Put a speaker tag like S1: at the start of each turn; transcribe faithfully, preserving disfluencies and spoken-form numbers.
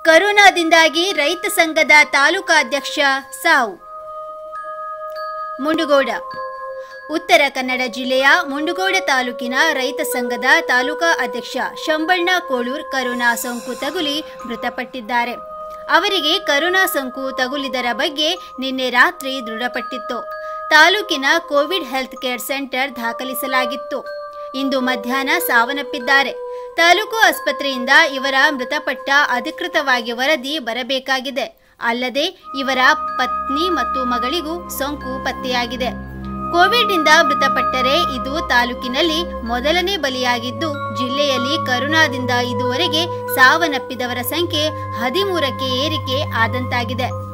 S1: ಕರೋನಾದಿಂದಾಗಿ ರೈತ ಸಂಘದ ತಾಲೂಕಾಧ್ಯಕ್ಷ ಸಾವು. ಮುಂಡಗೋಡ. ಉತ್ತರ ಕನ್ನಡ ಜಿಲ್ಲೆಯ ಮುಂಡಗೋಡ ತಾಲೂಕಿನ ರೈತ ಸಂಘದ ತಾಲೂಕಾ ಅಧ್ಯಕ್ಷ ಶಂಬಣ್ಣ ಕೋಳೂರ್ ಕರೋನಾ ಸೋಂಕು ತಗುಲಿ ಮೃತಪಟ್ಟಿದ್ದಾರೆ. ಅವರಿಗೆ ಕರೋನಾ ಸೋಂಕು ತಗುಲಿದರ ಬಗ್ಗೆ ನಿನ್ನೆ ರಾತ್ರಿ ದೃಢಪಟ್ಟಿತ್ತು. ತಾಲೂಕಿನ ಕೋವಿಡ್ ಹೆಲ್ತ್ ಕೇರ್ ಸೆಂಟರ್ ದಾಖಲಿಸಲಾಗಿತ್ತು. ಇಂದು ಮಧ್ಯಾಹ್ನ ಸಾವನ್ನಪ್ಪಿದ್ದಾರೆ. ತಾಲೂಕು ಆಸ್ಪತ್ರೆಯಿಂದ ಇವರ ಮೃತಪಟ್ಟ ಅಧಿಕೃತವಾಗಿ ವರದಿ ಬರಬೇಕಾಗಿದೆ. ಅಲ್ಲದೆ ಇವರ ಪತ್ನಿ ಮತ್ತು ಮಗಳಿಗೂ ಸೋಂಕು ಪತ್ತೆಯಾಗಿದೆ. ಕೋವಿಡ್ನಿಂದ ಮೃತಪಟ್ಟರೆ ಇದು ತಾಲೂಕಿನಲ್ಲಿ ಮೊದಲನೇ ಬಲಿಯಾಗಿದ್ದು, ಜಿಲ್ಲೆಯಲ್ಲಿ ಕರೋನಾದಿಂದ ಇದುವರೆಗೆ ಸಾವನ್ನಪ್ಪಿದವರ ಸಂಖ್ಯೆ ಹದಿಮೂರಕ್ಕೆ ಏರಿಕೆ ಆದಂತಾಗಿದೆ.